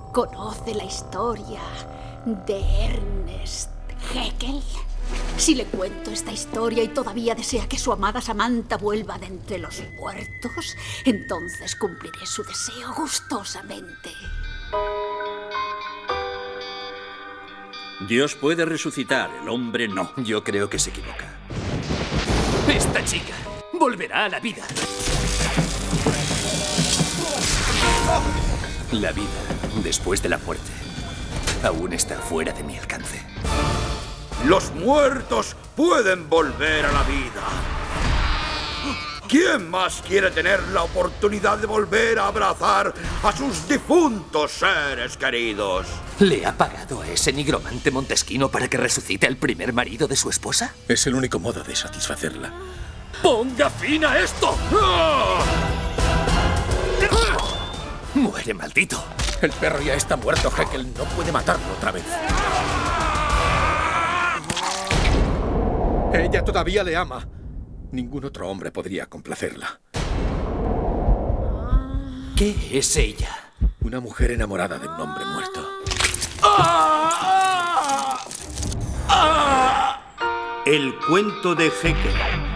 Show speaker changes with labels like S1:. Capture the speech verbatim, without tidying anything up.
S1: ¿Conoce la historia de Ernest Haeckel? Si le cuento esta historia y todavía desea que su amada Samantha vuelva de entre los muertos, entonces cumpliré su deseo gustosamente.
S2: Dios puede resucitar, el hombre no.
S3: Yo creo que se equivoca. Esta chica volverá a la vida. La vida, después de la muerte, aún está fuera de mi alcance.
S4: Los muertos pueden volver a la vida. ¿Quién más quiere tener la oportunidad de volver a abrazar a sus difuntos seres queridos?
S3: ¿Le ha pagado a ese nigromante montesquino para que resucite al primer marido de su esposa?
S5: Es el único modo de satisfacerla.
S3: ¡Ponga fin a esto! ¡Muere, maldito!
S5: El perro ya está muerto, Haeckel. No puede matarlo otra vez. Ella todavía le ama. Ningún otro hombre podría complacerla.
S3: ¿Qué es ella?
S5: Una mujer enamorada de un hombre muerto.
S6: El cuento de Haeckel.